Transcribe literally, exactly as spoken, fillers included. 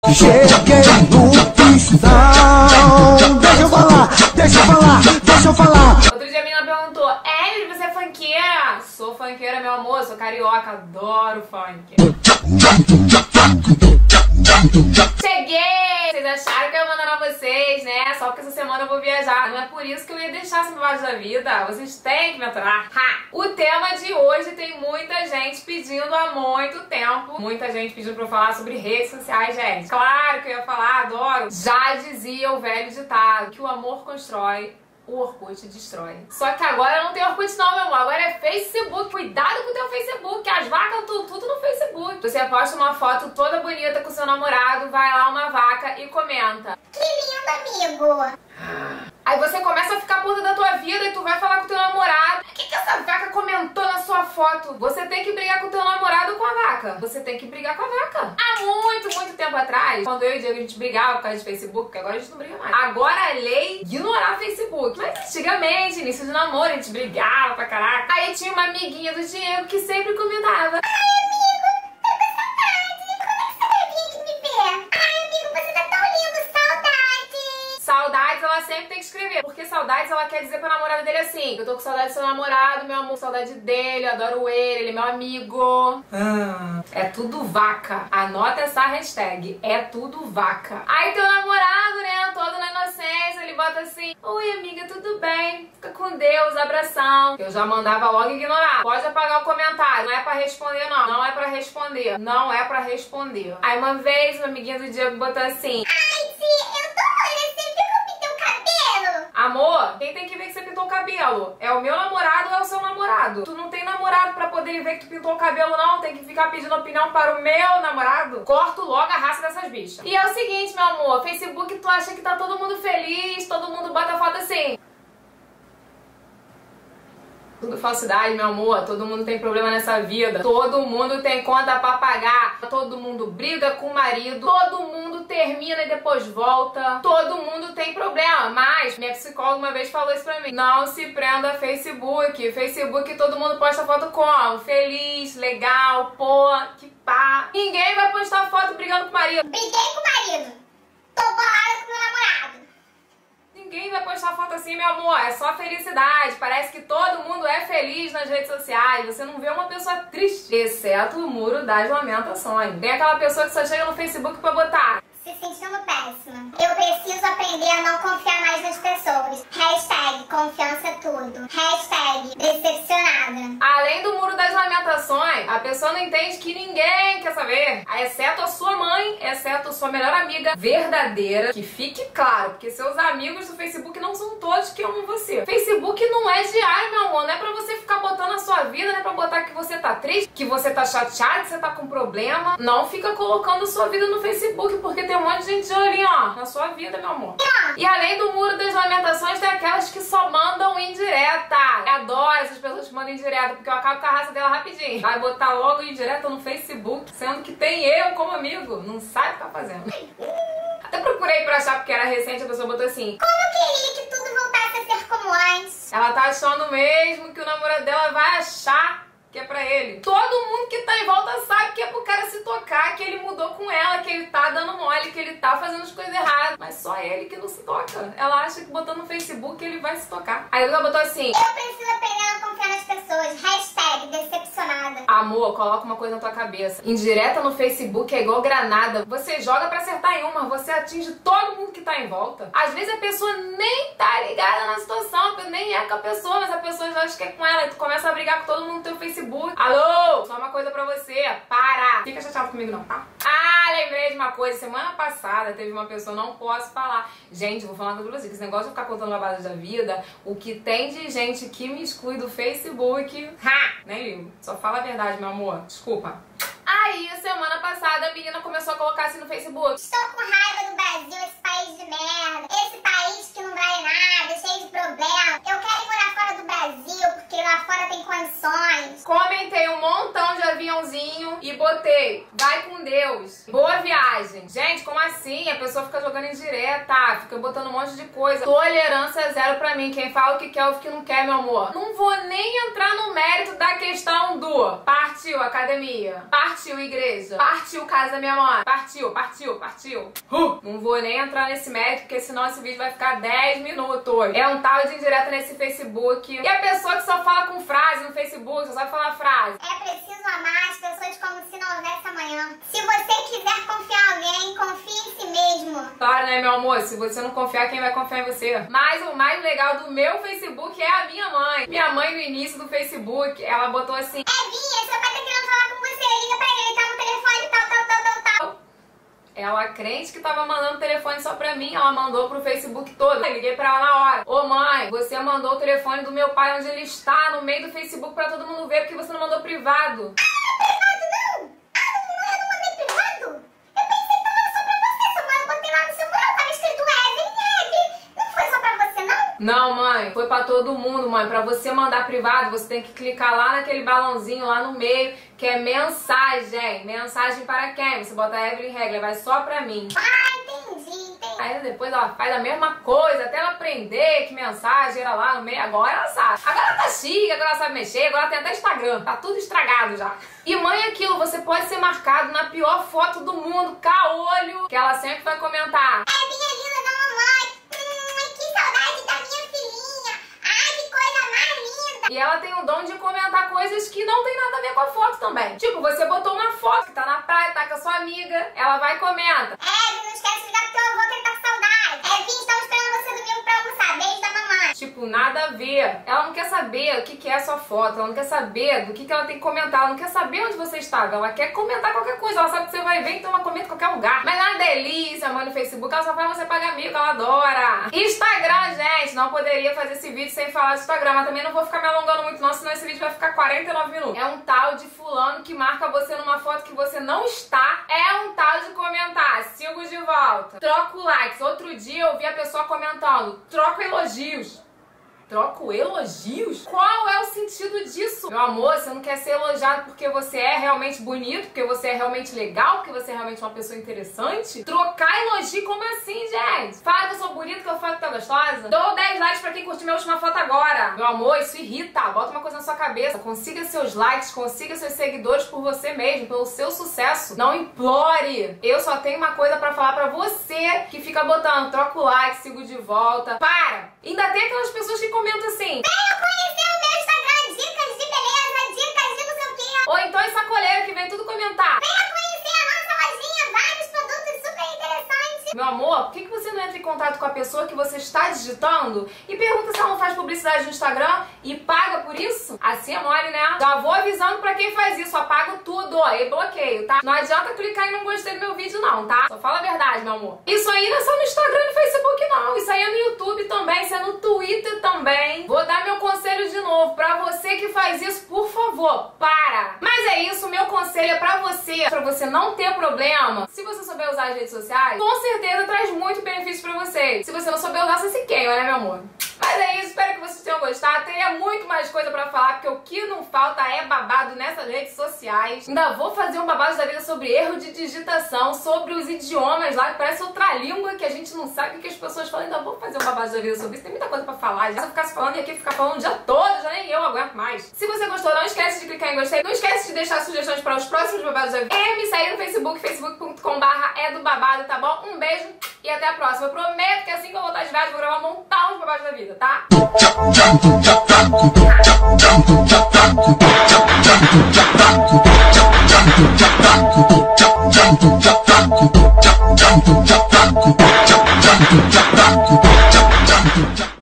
Cheguei no pistão. Deixa eu falar, deixa eu falar, deixa eu falar. Outro dia a menina perguntou: Emily, você é funkeira? Sou funkeira, meu amor, sou carioca, adoro funk. Cheguei! Vocês acharam que eu ia mandar vocês, né? Só porque essa semana eu vou viajar. Não é por isso que eu ia deixar essa bobagem da vida. Vocês têm que me aturar. Ha! O tema de hoje tem muita gente pedindo há muito tempo. Muita gente pedindo pra eu falar sobre redes sociais, gente. Claro que eu ia falar, adoro. Já dizia o velho ditado que o amor constrói, o Orkut destrói. Só que agora não tem Orkut não, meu amor. Agora é Facebook. Cuidado com o teu Facebook. As vacas estão tudo no Facebook. Você posta uma foto toda bonita com seu namorado, vai lá uma vaca e comenta: que lindo, amigo. Aí você começa a ficar puta da tua vida e tu vai falar com o teu namorado: o que que essa vaca comentou na sua foto? Você tem que brigar com o teu namorado ou com a vaca? Você tem que brigar com a vaca. Há muito, muito tempo atrás, quando eu e o Diego a gente brigava por causa de Facebook, porque agora a gente não briga mais. Agora a lei ignorar Facebook. Mas antigamente, início de namoro, a gente brigava pra caraca. Aí tinha uma amiguinha do Diego que sempre comentava: saudades, ela sempre tem que escrever. Porque saudades, ela quer dizer pra namorada dele assim: eu tô com saudade do seu namorado, meu amor, saudade dele, eu adoro ele, ele é meu amigo. Ah, é tudo vaca. Anota essa hashtag: é tudo vaca. Aí teu namorado, né, todo na inocência, ele bota assim: oi, amiga, tudo bem? Fica com Deus, abração. Eu já mandava logo ignorar. Pode apagar o comentário, não é pra responder não. Não é pra responder. Não é pra responder. Aí uma vez, uma amiguinha do Diego botou assim: amor, quem tem que ver que você pintou o cabelo? É o meu namorado ou é o seu namorado? Tu não tem namorado pra poder ver que tu pintou o cabelo, não. Tem que ficar pedindo opinião para o meu namorado. Corto logo a raça dessas bichas. E é o seguinte, meu amor, Facebook, tu acha que tá todo mundo feliz, todo mundo bota foto assim. Tudo falsidade, meu amor. Todo mundo tem problema nessa vida. Todo mundo tem conta pra pagar. Todo mundo briga com o marido. Todo mundo termina e depois volta. Todo mundo tem problema. Mas minha psicóloga uma vez falou isso pra mim: não se prenda a Facebook. Facebook todo mundo posta foto como? Feliz, legal, pô, que pá. Ninguém vai postar foto brigando com o marido. Briguei com o marido. Tô bolada com meu namorado. Ninguém vai postar foto assim, meu amor. É só felicidade. Parece que todo mundo é feliz nas redes sociais. Você não vê uma pessoa triste, exceto o muro das lamentações. Tem aquela pessoa que só chega no Facebook pra botar: se sentindo péssima. Eu preciso aprender a não confiar mais nas pessoas. Hashtag confiança é tudo. Hashtag decepcionada. Além do muro das lamentações, a pessoa não entende que ninguém quer saber, exceto a sua mãe, exceto a sua melhor amiga verdadeira. Que fique claro, porque seus amigos do Facebook não são todos que amam você. Facebook não é diário, meu amor. Não é pra você ficar botando a sua vida, não é pra botar que você tá triste, que você tá chateado, que você tá com problema. Não fica colocando a sua vida no Facebook, porque tem um monte de gente de olhinho, ó, na sua vida, meu amor. E além do muro das lamentações, tem aquelas que só mandam indireta. Eu adoro essas pessoas que mandam indireta, porque eu acabo com a raça dela rapidinho. Vai botar logo indireta no Facebook, sendo que tem eu como amigo. Não sabe o que tá fazendo. Até procurei pra achar, porque era recente, a pessoa botou assim: como eu queria que tudo voltasse a ser como antes. Ela tá achando mesmo que o namorado dela vai achar que é pra ele. Todo mundo que tá em volta sabe que é pro cara se tocar, que ele mudou com ela, que ele tá dando mole, que ele tá fazendo as coisas erradas. Mas só ele que não se toca. Ela acha que botando no Facebook ele vai se tocar. Aí ela botou assim: eu preciso aprender a não confiar nas pessoas. Hashtag decepcionada. amor, coloca uma coisa na tua cabeça: indireta no Facebook é igual granada. Você joga pra acertar em uma, você atinge todo mundo que tá em volta. Às vezes a pessoa nem tá ligada na situação, nem é com a pessoa, mas a pessoa já acha que é com ela, e tu começa a brigar com todo mundo no teu Facebook. Alô, só uma coisa pra você: para. Fica chateado comigo não, tá? Ah, lembrei de uma coisa. Semana passada teve uma pessoa, não posso falar. Gente, vou falar do Brasil, que esse negócio de ficar contando babado da vida, o que tem de gente que me exclui do Facebook, ha, nem ligo. Só fala a verdade, meu amor. Desculpa. Aí, semana passada, a menina começou a colocar assim no Facebook: estou com raiva do Brasil, esse país de merda. Esse país que não vale nada, cheio de problema. Eu quero ir morar fora do Brasil, porque lá fora tem condições. Comentei um montão de aviãozinho e botei, vai com Deus, boa viagem. Gente, como assim? A pessoa fica jogando indireta, fica botando um monte de coisa. Tolerância zero pra mim. Quem fala o que quer, o que não quer, meu amor. Não vou nem entrar no mérito da questão do partiu academia, partiu igreja, partiu casa da minha mãe, partiu, partiu, partiu. Uh, não vou nem entrar nesse mérito, porque senão esse vídeo vai ficar dez minutos. É um tal de indireta nesse Facebook. E a pessoa que só fala com frase no Facebook, só sabe falar frase. É preciso amar as pessoas como se não houvesse amanhã. Se você quiser confiar em alguém, confie em si mesmo. Claro, né, meu amor? Se você não confiar, quem vai confiar em você? Mas o mais legal do meu Facebook é a minha mãe. Minha mãe, no início do Facebook, ela botou assim: É, Vinha, seu pai tá querendo falar com você. Liga pra ele, tá no telefone, tal, tal, tal, tal, tal. Ela, crente que tava mandando o telefone só pra mim, ela mandou pro Facebook todo. Eu liguei pra ela na hora: Ô mãe, você mandou o telefone do meu pai onde ele está, no meio do Facebook, pra todo mundo ver, porque você não mandou privado. Ah, privado não? Ah, não, eu não mandei privado? Eu pensei que tava só pra você, sua mãe. Eu botei lá no seu mural, tava escrito Evelyn, Evelyn. Não foi só pra você, não? Não, mãe, foi pra todo mundo, mãe. Pra você mandar privado, você tem que clicar lá naquele balãozinho lá no meio, que é mensagem. Mensagem para quem? Você bota Evelyn Regler, vai só pra mim. Ah, entendi, entendi. Aí depois ela faz a mesma coisa, até ela aprender que mensagem era lá no meio. Agora ela sabe. Agora ela tá chique, agora ela sabe mexer, agora ela tem até Instagram. Tá tudo estragado já. E mãe, aquilo, você pode ser marcado na pior foto do mundo, caolho, que ela sempre vai comentar: É minha linda da mamãe. Hum, que saudade da minha filhinha. Ai, que coisa mais linda. E ela tem o dom de comentar coisas que não tem nada a ver com a foto também. Tipo, você botou uma foto que tá na praia, tá com a sua amiga, ela vai e comenta: É, não esquece de ligar pro teu avô que ele tá com saudade. É, Vinha, estamos esperando você domingo pra almoçar. Beijo da mamãe. Tipo, nada a ver. Ela não quer saber o que que é a sua foto, ela não quer saber do que que ela tem que comentar, ela não quer saber onde você estava, ela quer comentar qualquer coisa, ela sabe que você vai ver, então ela comenta em qualquer lugar. Mas é uma delícia, mãe, no Facebook, ela só faz você pagar mico, ela adora. Instagram, gente, não poderia fazer esse vídeo sem falar de Instagram, mas também não vou ficar me alongando muito não, senão esse vídeo vai ficar quarenta e nove minutos. É um tal de fulano que marca você numa foto que você não está, é um tal de comentar: sigo de volta, troco likes. Outro dia eu vi a pessoa comentando: troco elogios. Troco elogios? Qual é o sentido disso? Meu amor, você não quer ser elogiado porque você é realmente bonito, porque você é realmente legal, porque você é realmente uma pessoa interessante? Trocar elogio? Como assim, gente? Fala que eu sou bonita, que eu falo que tá gostosa? Dou dez likes pra quem curtiu minha última foto agora. Meu amor, isso irrita. Bota uma coisa na sua cabeça. Consiga seus likes, consiga seus seguidores por você mesmo, pelo seu sucesso. Não implore. Eu só tenho uma coisa pra falar pra você que fica botando troco like, sigo de volta. Para! Ainda tem aquelas pessoas que comentam assim: Venha conhecer o meu Instagram, dicas de beleza, dicas de não sei o quê. ou então essa colega que vem tudo comentar: Venha conhecer a nossa lojinha, vários produtos super interessantes. meu amor, por que que você não entra em contato com a pessoa que você está digitando e pergunta se ela não faz publicidade no Instagram e paga por isso? Assim é mole, né? Já vou avisando pra quem faz isso, apago tudo, ó, e bloqueio, tá? Não adianta clicar e não gostei do meu vídeo não, tá? Só fala a verdade, meu amor. Isso aí não é só no Instagram e no Facebook não, isso aí é no YouTube também, isso é no Twitter também. Vou dar meu conselho de novo, pra você que faz isso, por favor, para! Mas é isso, meu conselho é pra você, pra você não ter problema. Se você souber usar as redes sociais, com certeza traz muito benefício pra você. Se você não souber usar, você se queima, né, meu amor? Mas é isso, espero que vocês tenham gostado. Teria muito mais coisa pra falar, porque o que não falta é babado nessas redes sociais. Ainda vou fazer um babado da vida sobre erro de digitação, sobre os idiomas lá, que parece outra língua que a gente não sabe o que as pessoas falam. Ainda vou fazer um babado da vida sobre isso, tem muita coisa pra falar. Se eu ficasse falando e aqui ficar falando o dia todo, já nem eu aguento mais. Se você gostou, não esquece de clicar em gostei, não esquece de deixar sugestões para os próximos babados da vida e me seguir no Facebook, facebook ponto com barra é do babado, tá bom? Um beijo e até a próxima. Eu prometo que assim que eu voltar de viagem, vou gravar um montão de babados da vida, tá? Jump,